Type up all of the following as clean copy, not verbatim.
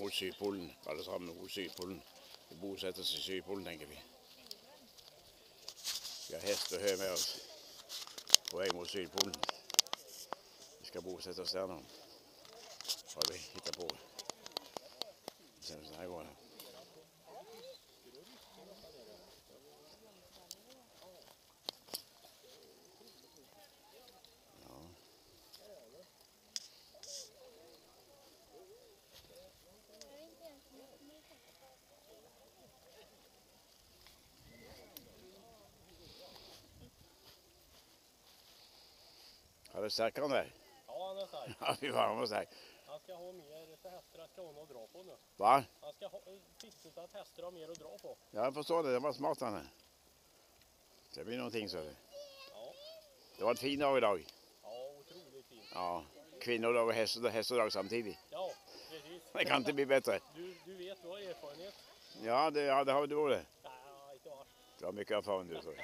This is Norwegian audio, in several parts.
mot Sydpolen. Alle sammen mot Sydpolen. Vi bosetter oss i Sydpolen, tenker vi. Vi har hest og hø med oss på vei mot Sydpolen. Vi skal bosette oss der nå. Har vi hittet på. Se hvordan det går her. Har du sterkere han der? Ja, han är stark. Ja, vi var med sterk. Han ska ha mer hästar, han ska ha något att dra på nu. Va? Han ska fixa så att hästar har mer att dra på. Ja, jag förstår det. Det var smart han är. Det blir någonting så det. Ja. Det var en fin dag idag. Ja, otroligt fint. Ja, kvinnodag och hästdag samtidigt. Ja, precis. Det kan inte bli bättre. Du vet, du har erfarenhet. Ja, det har du det. Ja, inte vart. Du har mycket erfarenhet. Så.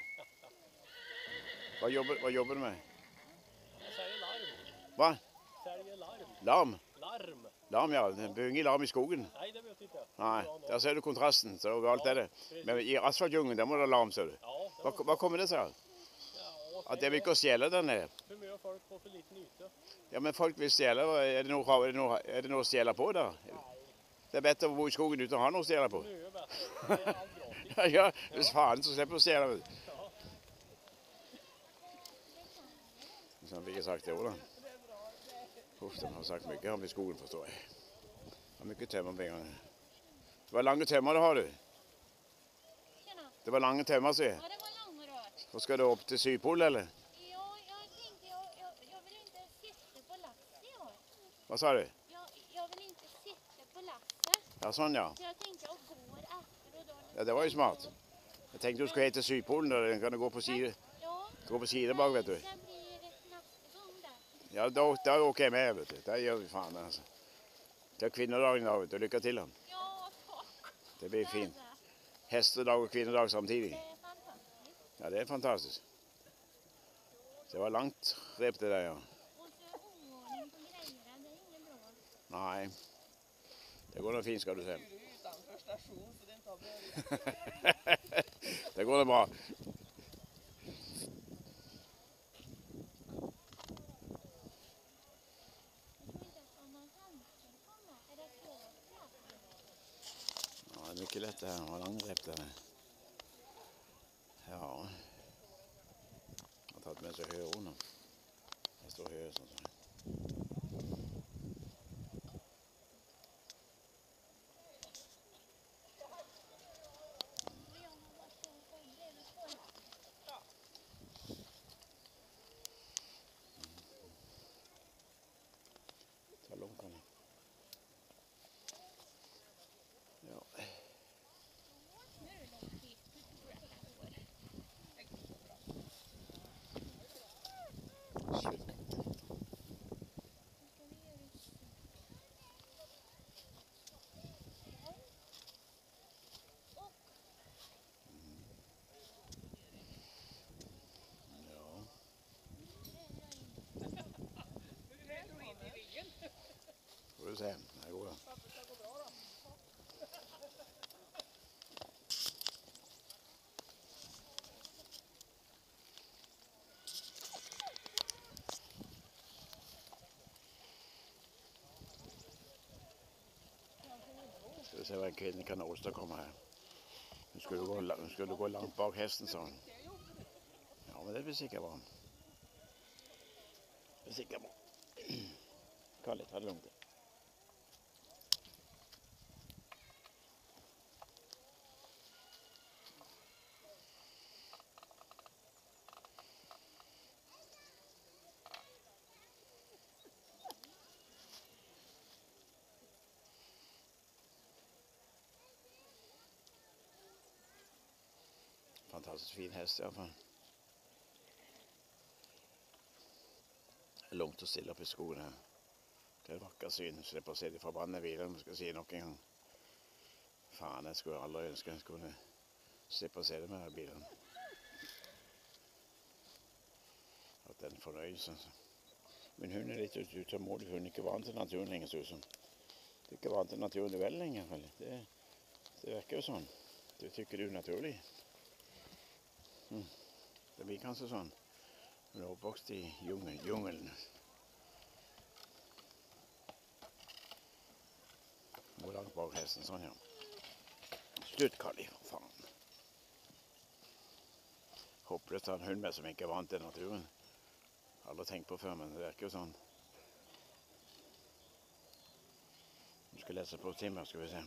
Vad jobbar du med? Jag säger larm. Va? Säljer larm. Larm? Larm. Larm, ja. Det blir ingen larm i skogen. Nej, det vet jag inte. Nej, där ser du kontrasten. Så överallt är det. Men i asfaltdjungeln, där må det larm, ser du. Ja, Vad kommer det sig av? ja, Att det är mycket att stjäla där nere. för mycket folk på för liten yta. Ja, men folk vill stjäla. Är det något att stjäla på där? Det är bättre att bo i skogen utan att ha något att stjäla på. Mycket bättre. Det är allt gratis. Ja, visst fan så släpper du stjäla. Ja. Som vi har sagt det då. De har sagt mycket om i skogen, förstår jag. Har mycket tömmar på gång. Det var långa tömmar har du. Tjena. Det var långa tömmar, så. Ja, det var långa rör. Vad ska du upp till Sydpolen eller? Ja, jag tänkte, jag vill inte sitta på lasset i år. Vad sa du? Jag vill inte sitta på lasset. Ja, sån ja. Så jag tänkte jag går efter och då... Ja, det var ju smart. Jag tänkte du skulle hit till Sydpolen där. Den kan du gå på sidor. Ja. Gå på sidor bak, vet du. Det blir nästa gång där. Ja, då åker jag med, vet du. Det gör vi fan alltså. Det är kvinnodagen idag, vet du. Lycka till då. Ja, tack. Det blir fint. Hästdag och kvinnodag samtidigt. Det är fantastiskt. Ja, det är fantastiskt. Det var långt rep det där, ja. Och så oordning på grejerna, det är inget bra. Nej. Det går nog fint, ska du säga. Utanför station så det inte har börjat. Det går det bra. Ja, det är mycket lätt det här. Man har långrep där. Ja. Jag har tagit med sig hörorna. Det står hör sånt här. Ta långt kan ni. Ja. Slut. Ja. Får du se. Det går. Ska vi se vad en kvinna kan åstadkomma här. Nu ska du gå långt bak hästen, sa hon. Ja, men det blir säkert bra. Det blir säkert bra. Kalle, ta det lugnt. Fantastiskt fin häst i alla fall. Det är långt och stilla på skogen här. Det är vackra syn. Släppa se de förbannade bilar om man ska se någon gång. Fan, jag skulle aldrig önska att jag skulle slippa se de här bilarna. Att den förnöjs. Men hon är lite utomordentlig. Hon är inte van till naturen längre så som. Du er ikke vant til naturen du vel lenger, vel? Det virker jo sånn. Du tykker det er unaturlig. Det blir kanskje sånn. Du er oppvokst i jungelen. Hvor langt bak hesten, sånn ja. Slutt, Kali, for faen. Håpløst å ha en hund med som ikke er vant til naturen. Aldri tenkt på før, men det virker jo sånn. Du skal lese på timer, skal vi se.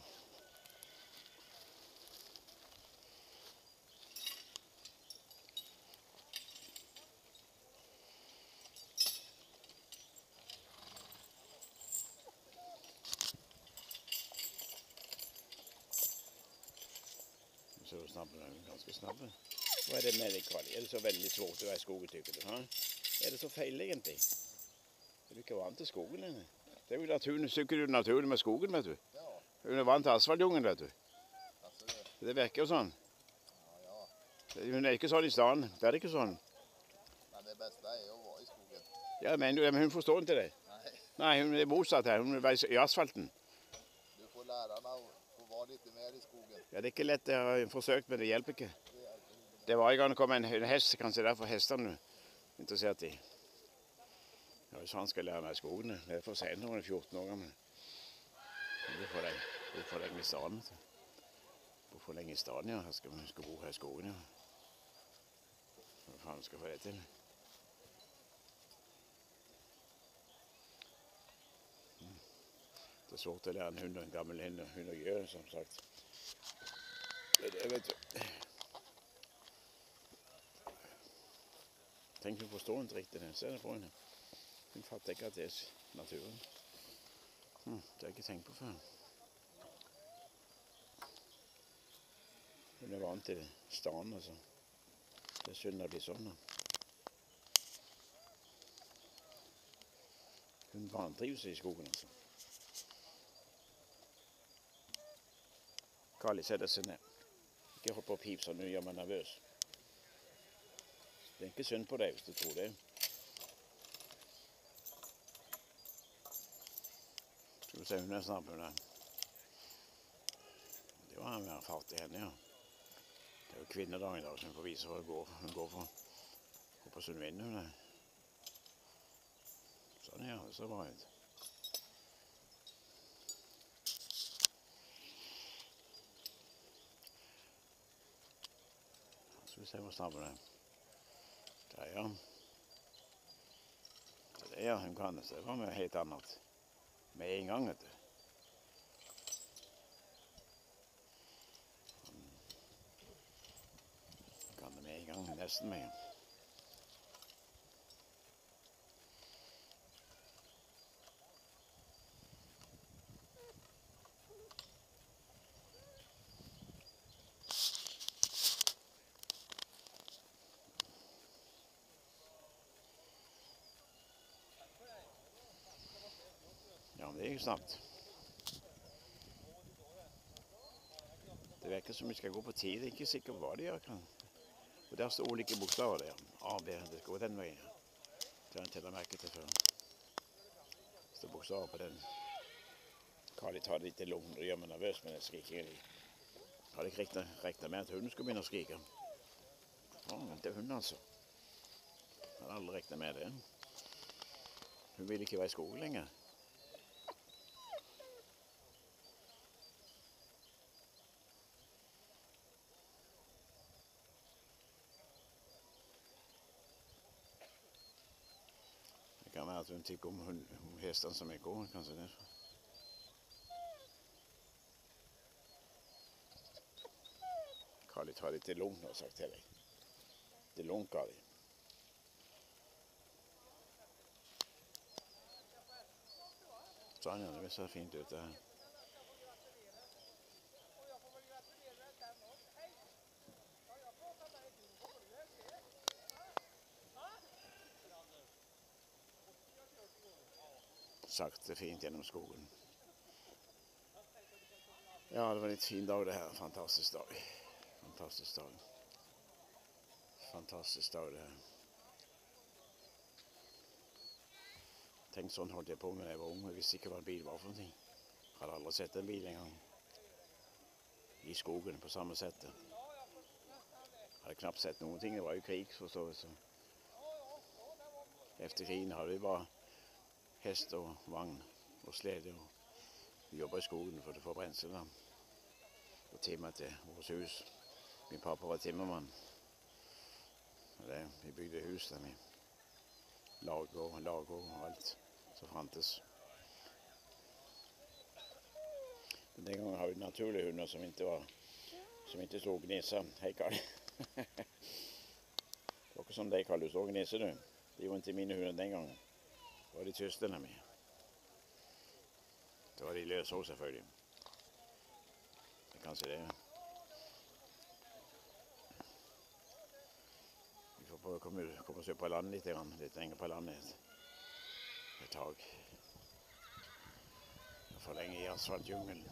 Så snabbe, ganske snabbe. Hva er det med deg, Kali? Er det så veldig svårt å være i skogen, tykker du? Ha? Er det så feil, egentlig? Er du ikke vant til skogen, eller? Det er jo naturen, sykker du naturen med skogen, vet du? Ja, Hun er vant til asfaltjungen, vet du. altså det. Det virker jo sånn. Ja, ja. Hun er ikke sånn i stedet. Det er ikke sånn. Men det beste er jo å være i skogen. Ja, men hun forstår ikke det. Nei, Nei, hun er motsatt her. Hun er i asfalten. du får lære henne å få være litt mer i skogen. Ja, det er ikke lett. Jeg har forsøkt, men det hjelper ikke. Det hjelper ikke. Det var en gang det kom en hest, kanskje derfor hestene er interessert i. Ja, hvis han skal lære meg skogen, det er for sent når han er 14 år gammel. Hvorfor lenge i staden? Hvorfor lenge i staden, ja? Her skal bo her i skogen, ja. Hva faen skal få det til? Det er svårt å lære en hund og en gammel hund å gjøre, som sagt. Det vet du. Tenk hun forstår ikke riktig det. Se det på henne. Hun fatter ikke at det er naturen. Det har jeg ikke tenkt på før. Hun er vant til staden, altså. Det er synd det blir sånn, da. Hun vantrives i skogen, altså. Kali, sett deg ned. Ikke hopp og pip sånn, du gjør meg nervøs. Det er ikke synd på deg hvis du tror det. Skal vi se, hun er snart på den. Det var en mer fart i henne, ja. Det er jo kvinnedag i dag, så hun får vise hva det går. Hun går for. Håper hun vinner, hun er. Sånn, ja, det ser bra ut. Skal vi se hvor snart det er. Der, ja. Det er ja, hun kan det. Det var noe helt annet. Med en gang, vet du. Hun kan det med en gang, nesten med en gang. Ja, men det er jo snart. Det virker som vi skal gå på tid. Jeg er ikke sikker på hva de gjør. Og der står ulike bokstaver der. A, B, det skal gå den veien. Det har jeg til å merke til før. Det står bokstaver på den. Kali tar det litt til lungen og gjør meg nervøs med den skrikingen. Jeg hadde ikke regnet med at hunden skulle begynne å skrike. Det er hunden, altså. Jeg hadde aldri regnet med det. Hun vil ikke være i skogen lenger. Det kan være at hun tykker om hestene som er gående, kanskje det. Kali tar litt til lung, har jeg sagt til deg. Til lung, Kali. Sånn, ja, det ser fint ut det her. Sakte fint gjennom skogen. Ja, det var en litt fin dag det her. Fantastisk dag. Fantastisk dag. Fantastisk dag det her. Tenk sånn holdt jeg på med da jeg var ung. Jeg visste ikke hva en bil var for noe. Hadde aldri sett en bil engang. I skogen på samme settet. Hadde knapt sett noen ting. Det var jo krig, forstår vi. Så. Efter krigen hadde vi bare hest og vagn og slede. Og vi jobbet i skogen for å få brensel. Og timmer til vårt hus. Min pappa var timmermann. Vi bygde hus der vi lager og alt som fantes. Men den gangen hadde vi naturlige hunder som ikke stod og gnesa. Hei, Karl. Det var ikke som de, Karl. Du stod og gnese, du. De var ikke mine hunder den gangen. Det var de tysterne mine. Det var de løse også, selvfølgelig. Det er kanskje det. Vi får prøve å komme oss opp på landet litt lenger på landet. Et tak. For lenge i asfaltjungelen.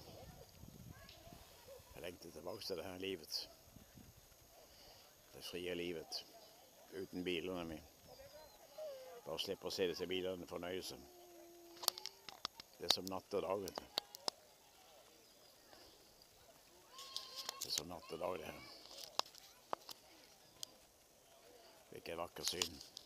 Jeg lengter tilbake til det her livet. Det frie livet. Uten bilene mine. Bare slippe å se disse bilene fornøyelse. Det er som natt og dag, vet du. Det er som natt og dag, det her. Hvilket vakker syn.